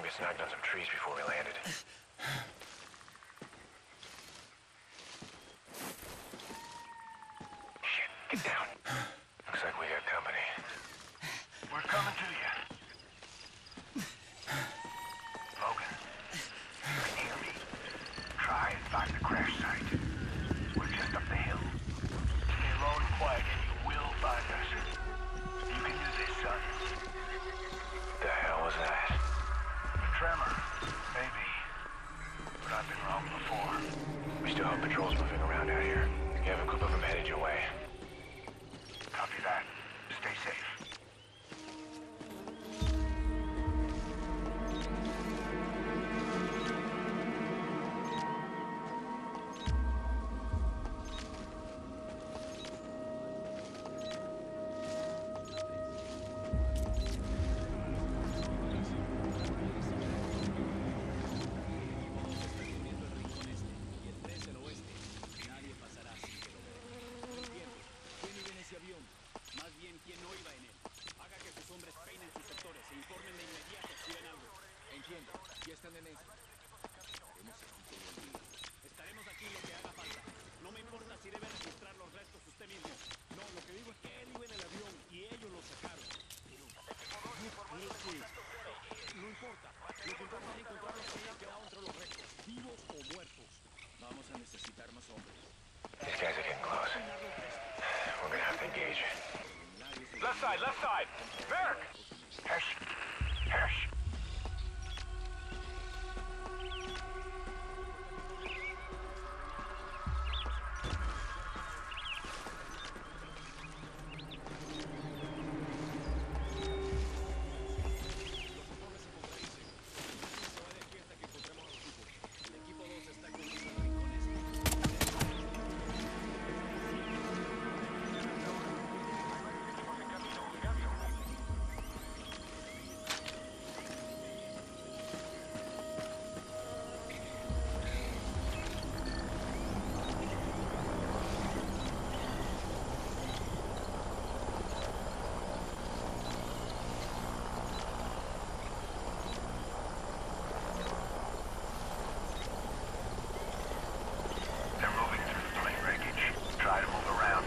We snagged on some trees before we landed. Shit, get down. Looks like we got company. We're coming to you. Logan, you can hear me. Try and find the crash site. We're just up the hill. Stay low and quiet and you will find us. You can do this, son. The hell was that? A tremor. Maybe. But I've been wrong before. We still have patrols moving around out here. You have a group of them headed your way. Copy that. Stay safe. These guys are getting close. We're gonna have to engage. Left side! Merrick! Hesh! Hesh! Try to move around.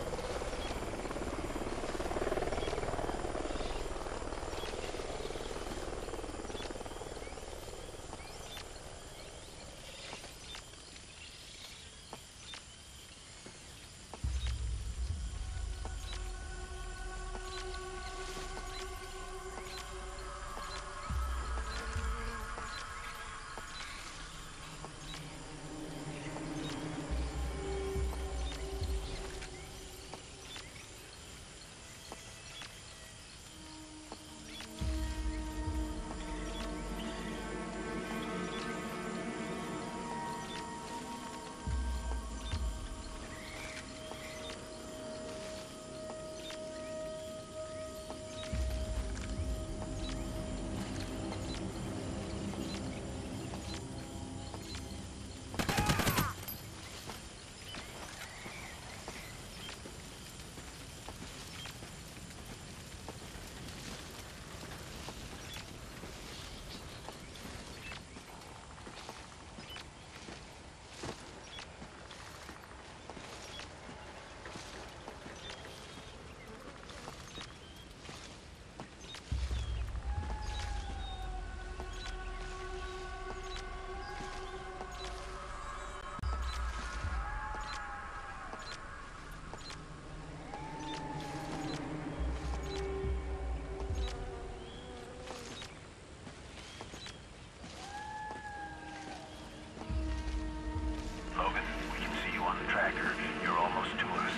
Logan, we can see you on the tracker. You're almost to us.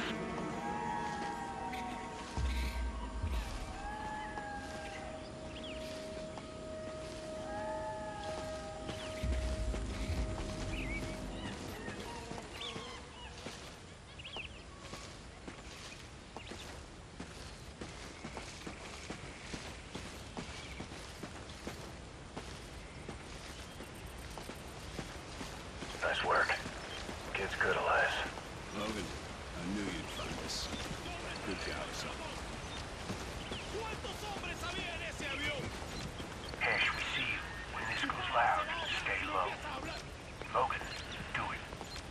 Nice work. Kid's good, Elias. Logan, I knew you'd find us. Good job, son. Hesh, we see you. goes loud, stay low. Logan, do it.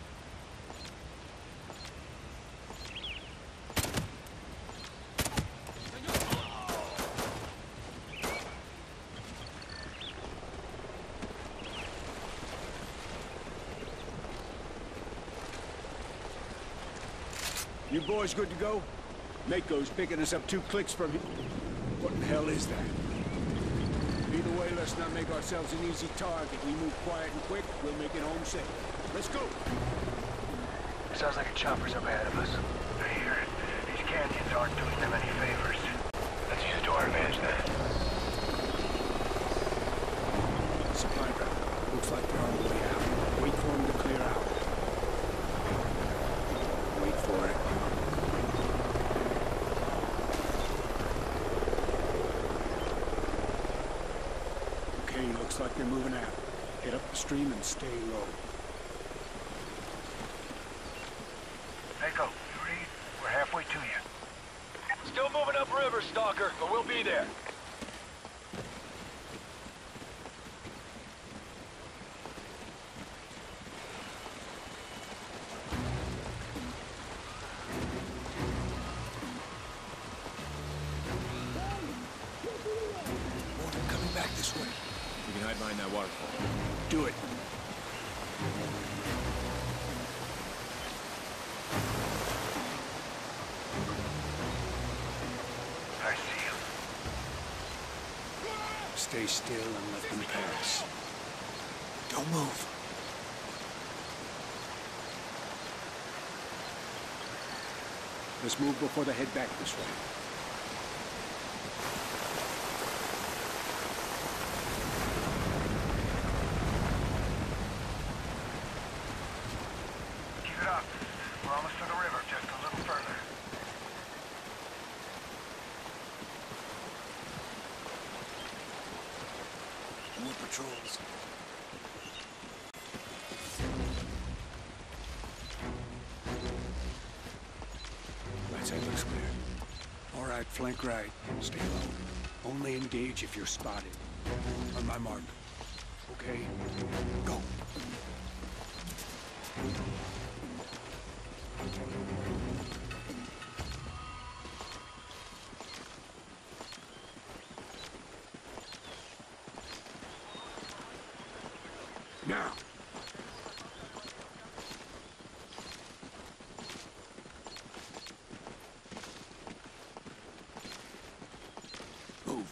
You boys good to go? Mako's picking us up 2 clicks from here. What the hell is that? Either way, let's not make ourselves an easy target. We move quiet and quick, we'll make it home safe. Let's go! Sounds like a chopper's up ahead of us. I hear it. These canyons aren't doing them any favors. Let's use it to our advantage then. Supply drop. Looks like they're on the way out. Wait for them to clear out. Wait for it. Okay, looks like they're moving out. Head up the stream and stay low. Mako, you read? We're halfway to you. Still moving upriver, Stalker, but we'll be there. Morgan coming back this way. We can hide behind that waterfall. Do it. I see him. Stay still and let them pass. Don't move. Let's move before they head back this way. Keep it up. We're almost to the river, just a little further. More patrols. Right side looks clear. All right, flank right. Stay low. Only engage if you're spotted. On my mark. Okay? Go. Now. Move.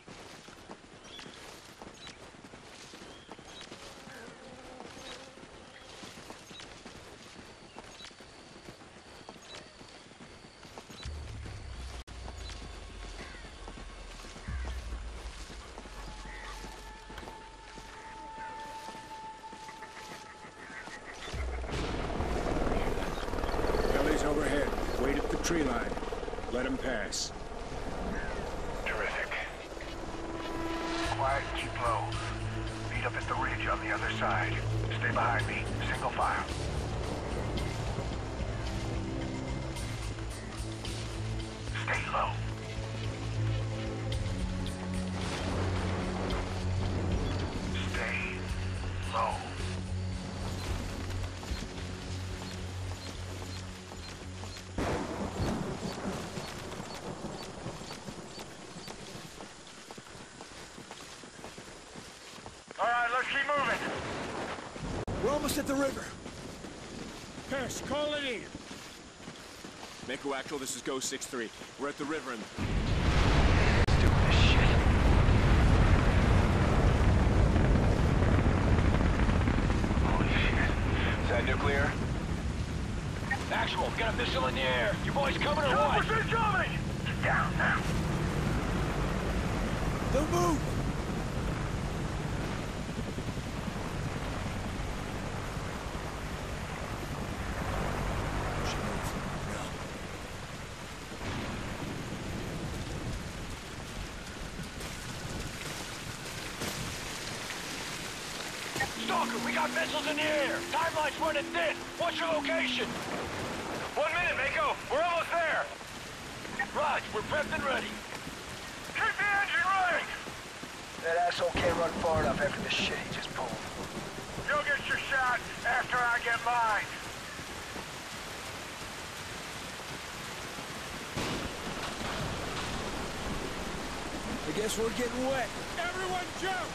Kelly's overhead. Wait at the tree line. Let him pass. Terrific. Quiet and keep low. Meet up at the ridge on the other side. Stay behind me. Single file. Stay low. Stay low. All right, let's keep moving. We're almost at the river. Pass, call it in. Mako Actual, this is Ghost 6-3. We're at the river and... Let's do this shit. Holy shit. Is that nuclear? Actual, got a missile in the air. You boys coming or what? Choppers incoming! Get down now. Don't move! She moved. No. Stalker, we got missiles in the air. Timeline's running thin. What's your location? 1 minute, Mako. We're almost there. Raj, we're prepped and ready. Keep the engine running! That asshole can't run far enough after the shit he just pulled. You'll get your shot after I get mine. I guess we're getting wet. Everyone jump!